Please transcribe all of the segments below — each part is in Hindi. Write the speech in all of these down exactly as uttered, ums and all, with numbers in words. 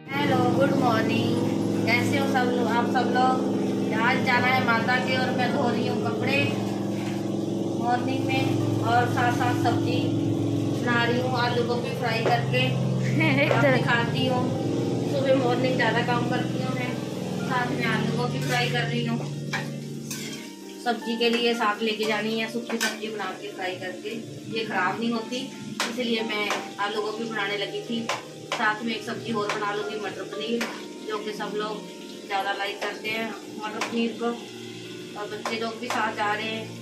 Hello, good morning. कैसे हो सब लोग? आप सब लोग। आज जाना है माता के और मैं धो रही हूँ कपड़े मॉर्निंग में, और साथ साथ सब्जी बना रही हूँ, आलू गोभी फ्राई करके खाती हूँ। सुबह मॉर्निंग ज़्यादा काम करती हूँ मैं, साथ में आलू गोभी फ्राई कर रही हूँ। सब्जी के लिए साथ लेके जानी है, सूखी सब्जी बना के फ्राई करके, ये खराब नहीं होती, इसलिए मैं आलू गोभी बनाने लगी थी। साथ में एक सब्जी और बना लूँगी, मटर पनीर, जो कि सब लोग ज़्यादा लाइक करते हैं मटर पनीर को, और बच्चे लोग भी साथ जा रहे हैं।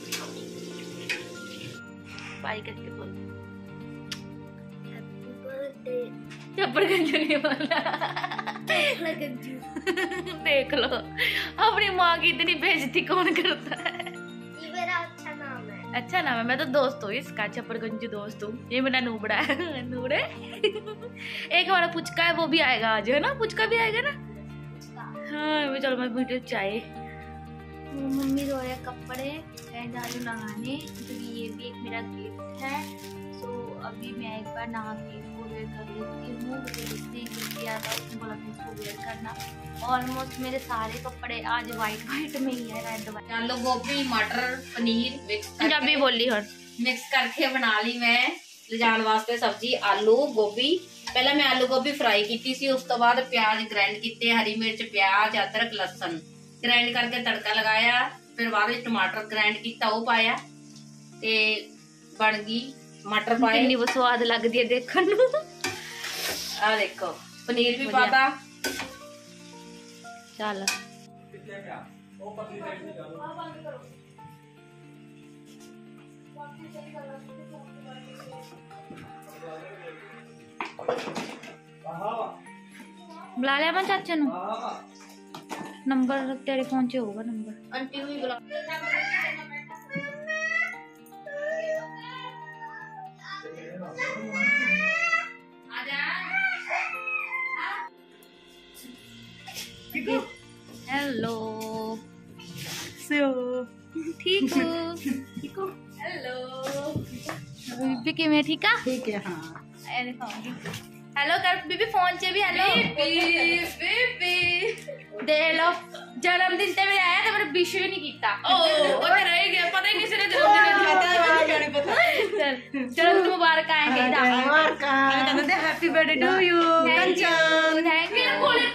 बाई करके बोल देख लो, अपनी माँ की इतनी बेइज्जती कौन करता है। ये मेरा अच्छा नाम है। अच्छा नाम है, मैं तो दोस्त हूँ इसका, छपरगंज दोस्त हूँ। ये मेरा नूबड़ा है। नूबड़े एक हमारा पुचका है, वो भी आएगा आज, है ना? पुचका भी आएगा ना? हाँ, चलो मैं वीडियो चाय। मम्मी धो रहे कपड़े, मैं जा रही हूँ नहाने, क्योंकि ये भी एक मेरा गिफ्ट है। तो अभी मैं एक बार नहा के इसको वेयर कर लेती हूँ, मुझे जिसने गिफ्ट दिया था उसने बोला था इसको वेयर करना। ऑलमोस्ट मेरे सारे कपड़े आज वाइट वाइट में ही है, रेड वाइट। आलू गोभी मटर पनीर मिक्स पंजाबी बोली हर मिक्स करके बना ली मैं ले जाने वास्ते सब्जी। आलू गोभी पहले मैं आलू गोभी फ्राई की थी, उस तो बाद प्याज ग्राइंड किए, हरी मिर्च प्याज अदरक लहसुन ग्राइंड करके तड़का लगाया, फिर बाद टमाटर ग्राइंड किया वो पाया, ते बन गई मटर पाए। कितनी वो स्वाद लगती है देखने नू। आ देखो पनीर भी पाता। चल बुला लिया मैं चाचे नू। नंबर तेरे फोन च होगा नंबर। आंटी भी बुला। हेलो ठीक हो? ठीक हो? हेलो बीबी किवें ठीक है? ठीक है। हाँ एने खाऊंगी। हेलो कर बीबी फोन च भी हेलो बीबी बीबी देख लो, जन्मदिन ते मेरा आया तो मेरे विश भी नहीं किया। ओ वो तो रह गया, पता ही नहीं चला जन्मदिन पता। चल जन्मदिन मुबारक आएंगे। मुबारक कहते happy birthday to you. Thank you thank you.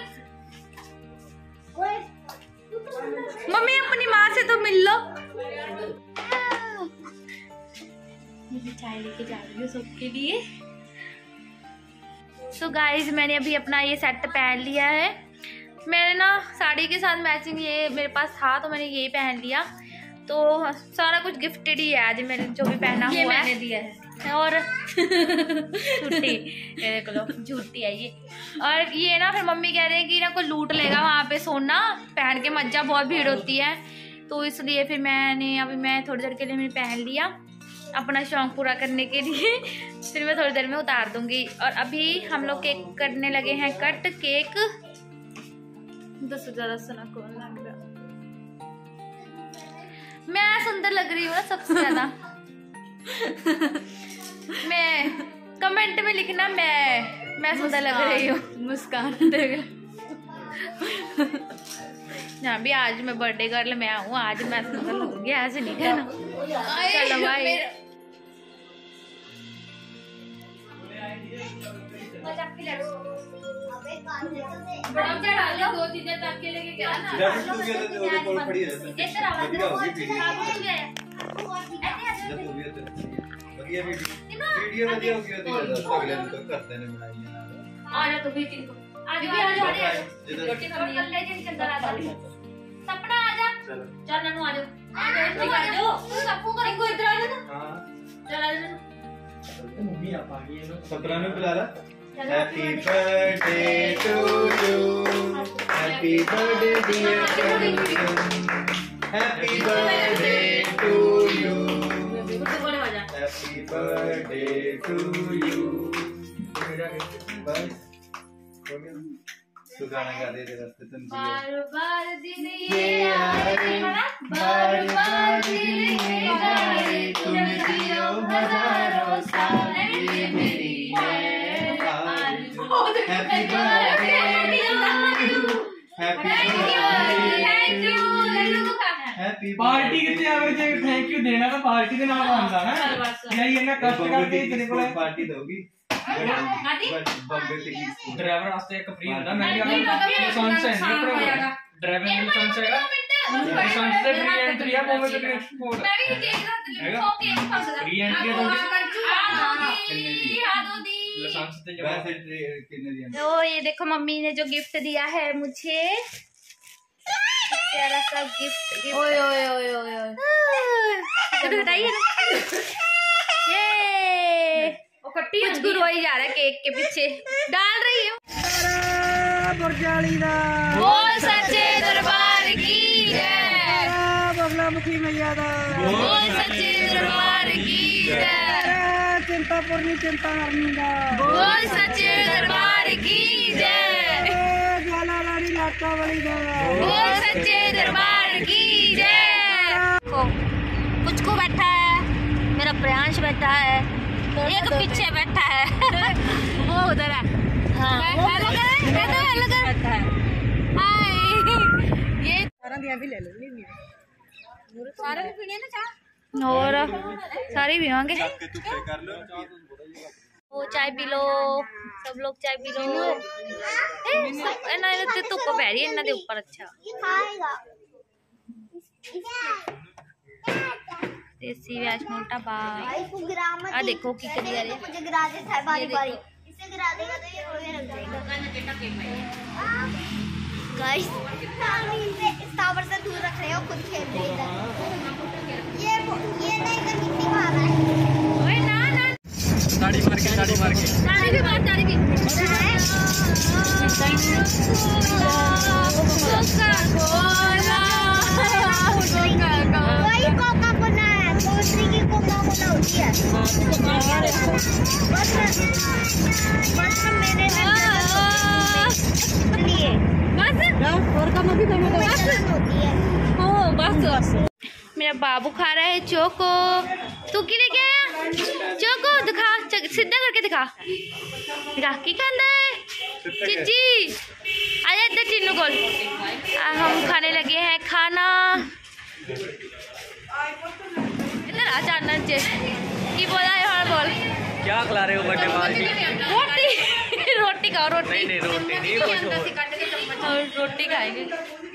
Mummy अपनी माँ से तो मिल लो। मुझे चाय लेके जा रही हूँ सबके लिए। सो गाइज मैंने अभी अपना ये सेट पहन लिया है। मैंने ना साड़ी के साथ मैचिंग ये मेरे पास था, तो मैंने ये पहन लिया। तो सारा कुछ गिफ्टेड ही है आज मैंने जो भी पहना ये हुआ मैंने है। दिया है। और झूठी ये देख लो, झूठी है ये। और ये ना फिर मम्मी कह रहे हैं कि ना कोई लूट लेगा वहाँ पे सोना पहन के, मज्जा बहुत भीड़ होती है, तो इसलिए फिर मैंने अभी मैं थोड़ी देर के लिए मैंने पहन लिया अपना शौक पूरा करने के लिए। फिर मैं थोड़ी देर में उतार दूंगी। और अभी हम लोग केक करने लगे हैं कट। केक दस ज्यादा सुना कौन लग रहा? मैं सुंदर लग रही हूँ ना सबसे ज्यादा। मैं कमेंट में लिखना मैं मैं सुंदर लग रही हूँ। मुस्कान देगा। ना भी आज मैं बर्थडे गर्ल मैं हूँ, आज मैं सुंदर लगूंगी, ऐसे नहीं कहना। चलो भाई बड़ा डालो दो चीजें तक के लेके क्या ना ਵਧੀਆ ਵੀਡੀਓ ਵਧੀਆ ਹੋ ਗਈ ਉਹਦੀ ਅਗਲੇ ਨੂੰ ਕਰਦੇ ਨੇ ਬਣਾਈਆਂ ਨਾਲ ਆ ਜਾ ਤੂੰ ਵੀ ਤਿੰਨ ਆ ਜਾ ਆ ਜਾ ਰੋਟੀ ਖਾਣੀ ਹੈ ਲੈ ਜੇ ਚੰਗਾ ਆ ਜਾ ਸਪਨਾ ਆ ਜਾ ਚੱਲ ਨਨੂ ਆ ਜਾ ਆ ਜਾ ਇੱਥੇ ਆ ਜਾ ਤੂੰ ਸਪੂ ਕਰ ਕੋਈ ਇਧਰ ਆ ਜਾ ਹਾਂ ਚੱਲ ਆ ਜਾ ਮੰਮੀ ਆ ਪਾ ਗਈ ਇਹਨੂੰ ਸਪਨਾ ਨੂੰ ਬੁਲਾ ਲੈ happy birthday to you happy birthday dear happy birthday to you happy birthday to you बस हो गया तू गाना गा दे रास्ते तुम बार बार दिन ये आए बार बार दिन ये जाए तुम जियो हजारों साल ये मेरी है happy birthday happy thank you laddoo को खाना है। हैप्पी पार्टी कितने अगर जे थैंक यू देना तो पार्टी के नाम आंदा ना यही इन्ना कष्ट करके तेरे को पार्टी दोगी ड्राइवर वास्ते एक फ्री होता मैं भी अपना लाइसेंस है नहीं पड़ेगा ड्राइविंग लाइसेंस है लाइसेंस से फ्री एंट्री है वो में तो एक्सपोर्ट मैं भी केक साथ ओके खाऊंगा फ्री एंट्री है लाइसेंस से जब वैसे कितने दिया तो ये देखो मम्मी ने जो गिफ्ट दिया है मुझे प्यारा सा गिफ्ट ओए ओए ओए ओए तो बताइए ये वो कट्टी कुछ गुरु ही जा रहा है केक के पीछे डाल रही है बोल सच्चे दरबार की जय बगलामुखी मैया दा बोल सच्चे दरबार की जय चिंता पूर्णी चिंता हरनी दा बोल सच्चे दरबार की जय ज्वाला रानी लाटा वाली दा बोल सच्चे दरबार की जय कुछ को बैठा है मेरा प्रियांश बैठा है एक पीछे बैठा है वो उधर है हाँ हेलो कर हेलो हेलो कर बैठा है हाय ये सारा दिया भी ले लो सारे भी पीने ना चाह और सारे भी होंगे कर लो वो चाय पी लो सब लोग चाय पी लो ਇਹਨਾਂ ਦੇ ਧੁੱਪ ਪੈ ਰਹੀ ਹੈ ਇਹਨਾਂ ਦੇ ਉੱਪਰ ਅੱਛਾ देसी वैष्णो ढाबा आ देखो की करी जा रही है मुझे गिरा देता है बारी बारी इससे गिरा देगा तो ये रोने लग जाएगा गाइस हम इनसे इस टावर से दूर रख रहे हो खुद खेल रहे हैं ये ये नहीं कर कितनी मार रहा है ओए ना ना ताड़ी मार के ताड़ी मार के ताड़ी भी मार ताड़ी भी कोका कोला वही कोका कोला है दूसरी की कोका कोला होती है बस बस मेरे लिए बस और काम भी करना बस होती है ओ बस बस मेरा बाबू खा रहा है चोको तू की लेके आया चोको दिखा सीधा करके दिखा दिखा की खांदा है चिची आजा इधर चिन्नू कोल हम खाने लगे हैं खाना इधर आ चानन चे की बोला है और बोल क्या खिला रहे हो बर्थडे पार्टी रोटी रोटी खाओ रोटी नहीं नहीं रोटी नहीं कुछ और और रोटी खाएंगे